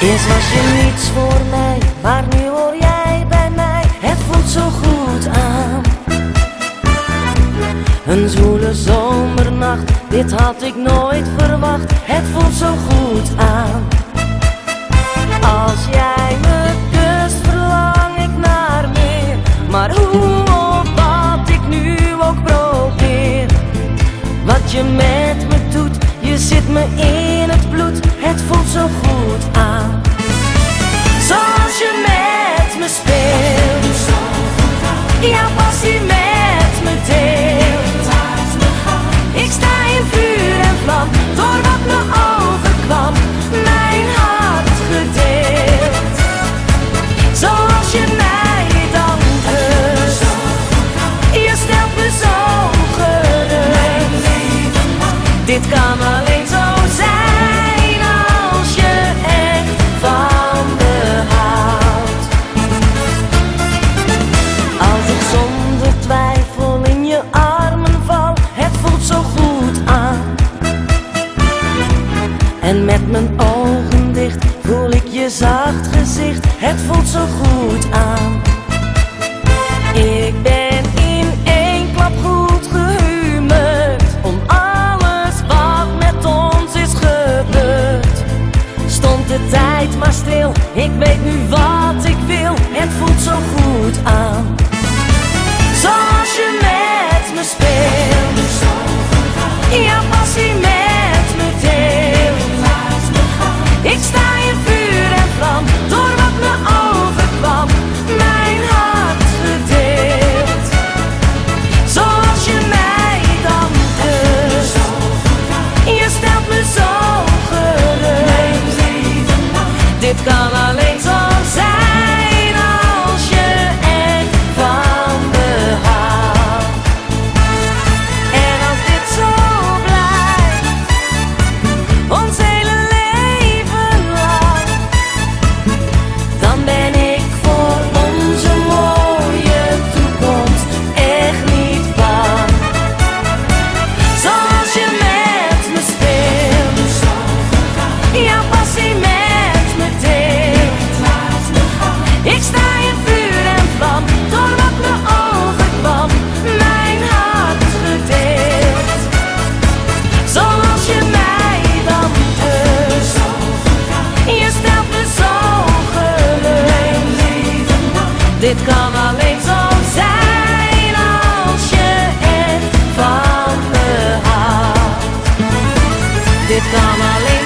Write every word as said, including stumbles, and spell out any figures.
Eerst was je niets voor mij, maar nu hoor jij bij mij. Het voelt zo goed aan. Een zwoele zomernacht, dit had ik nooit verwacht. Het voelt zo goed aan. Als jij me kust, verlang ik naar meer. Maar hoe of wat ik nu ook probeer. Wat je met me doet, je zit me in het bloed. Het voelt zo goed aan. Zoals je met me speelt, jouw passie met me deelt. Ik sta in vuur en vlam, door wat me overkwam, mijn hart gedeeld. Zoals je mij dan kust, je stelt me zo gerust. Dit kan alleen zo zijn als je echt van me houdt. Als ik zonder twijfel in je armen val, het voelt zo goed aan. En met mijn ogen dicht voel ik je zacht gezicht, het voelt zo goed aan. Ik ben in één klap goed gehumerd om alles wat met ons is gebeurd. Stond de tijd maar stil, ik weet nu wat ik wil, het voelt zo goed aan. Zoals je met me speelt, jouw passie met me deelt. Ik sta in vuur en vlam, door wat me overkwam, mijn hart gedeeld. Zoals je mij dan kust, je stelt me zo gerust. Dit kan alleen zo zijn als je echt van me houdt. En als dit zo blijft, ons hele leven lang, dan ben ik voor onze mooie toekomst echt niet bang. Zoals je met me speelt, jouw passie met me deelt. Ik sta in vuur en vlam, door wat me overkwam, mijn hart gedeeld. Zoals je mij dan kust, je stelt me zo gerust. Dit kan alleen zo zijn als je echt van me houdt. Dit kan alleen